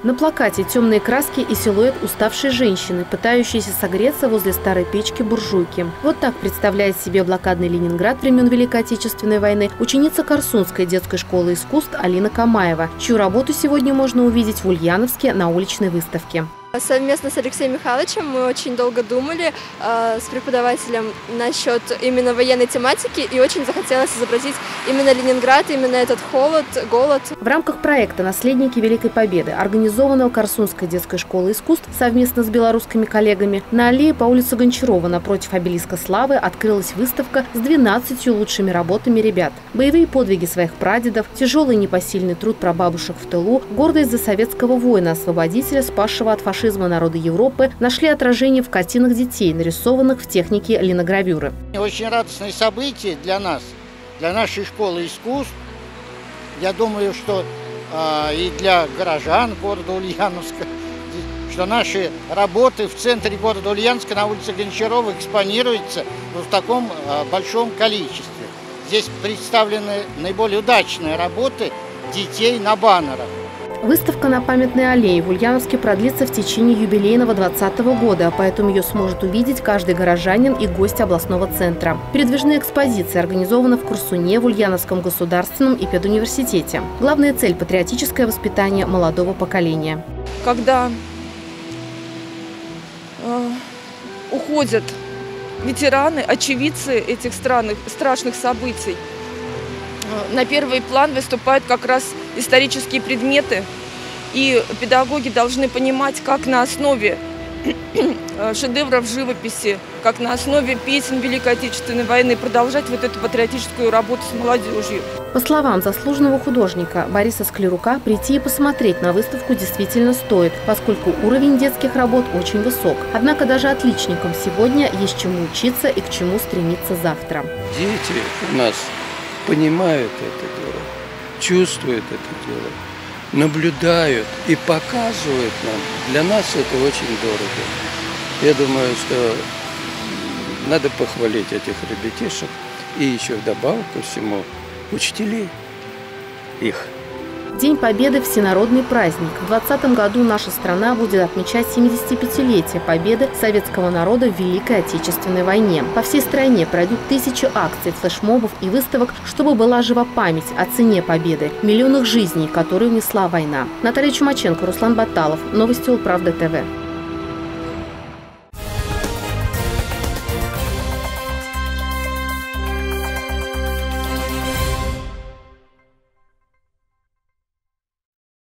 На плакате темные краски и силуэт уставшей женщины, пытающейся согреться возле старой печки-буржуйки. Вот так представляет себе блокадный Ленинград времен Великой Отечественной войны ученица Корсунской детской школы искусств Алина Камаева, чью работу сегодня можно увидеть в Ульяновске на уличной выставке. Совместно с Алексеем Михайловичем мы очень долго думали с преподавателем насчет именно военной тематики, и очень захотелось изобразить именно Ленинград, именно этот холод, голод. В рамках проекта «Наследники Великой Победы», организованного Корсунской детской школой искусств совместно с белорусскими коллегами, на аллее по улице Гончарова напротив обелиска Славы открылась выставка с 12 лучшими работами ребят. Боевые подвиги своих прадедов, тяжелый непосильный труд прабабушек в тылу, гордость за советского воина-освободителя, спасшего от фашизма народа Европы, нашли отражение в картинах детей, нарисованных в технике линогравюры. Очень радостное событие для нас, для нашей школы искусств. Я думаю, что и для горожан города Ульяновска, что наши работы в центре города Ульяновска на улице Гончарова экспонируются в таком большом количестве. Здесь представлены наиболее удачные работы детей на баннерах. Выставка на Памятной аллее в Ульяновске продлится в течение юбилейного 20-го года, поэтому ее сможет увидеть каждый горожанин и гость областного центра. Передвижная экспозиция организована в Корсуне, в Ульяновском государственном и педуниверситете. Главная цель – патриотическое воспитание молодого поколения. Когда уходят ветераны, очевидцы этих страшных событий, на первый план выступают как раз исторические предметы, и педагоги должны понимать, как на основе шедевров живописи, как на основе песен Великой Отечественной войны продолжать вот эту патриотическую работу с молодежью. По словам заслуженного художника Бориса Склерука, прийти и посмотреть на выставку действительно стоит, поскольку уровень детских работ очень высок. Однако даже отличникам сегодня есть чему учиться и к чему стремиться завтра. Дети у нас понимают это дело, чувствуют это дело, наблюдают и показывают нам. Для нас это очень дорого. Я думаю, что надо похвалить этих ребятишек и еще вдобавок ко всему учителей их. День Победы – всенародный праздник. В 2020 году наша страна будет отмечать 75-летие победы советского народа в Великой Отечественной войне. По всей стране пройдут тысячи акций, флешмобов и выставок, чтобы была жива память о цене победы, миллионах жизней, которые унесла война. Наталья Чумаченко, Руслан Баталов. Новости Улправда ТВ.